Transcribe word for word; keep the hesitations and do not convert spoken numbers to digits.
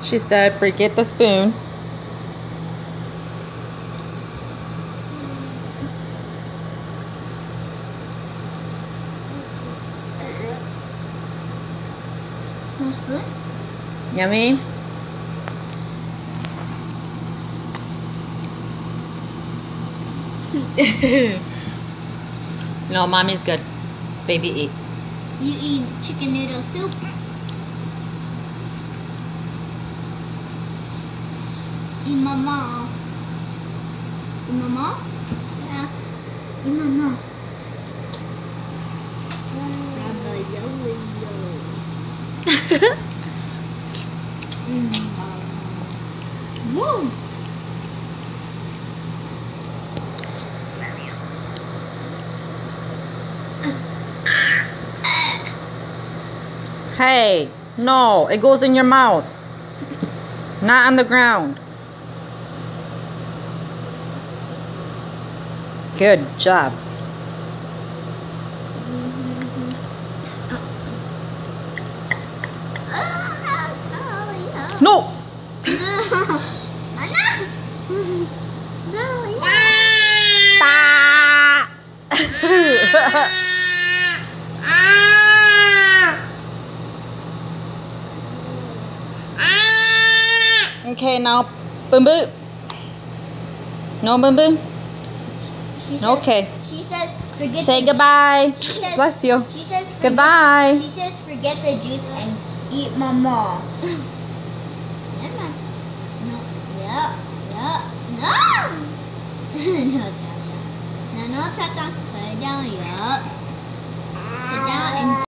She said, forget the spoon. No spoon? Yummy? No, mommy's good. Baby, eat. You eat chicken noodle soup. Eat mama. Eat mama? Yeah. Eat mama. Woo! Hey, no, it goes in your mouth. Not on the ground. Good job. No! Okay, now, boom boom. No, boom boom. She says, okay. She says, forget. Say the goodbye. She says, Bless you. She says, forget, goodbye. She says, forget the juice and eat mama. No, yeah, yeah, no. No, Tahlya. No, no, Tahlya. Put it down, yeah. Put it down and.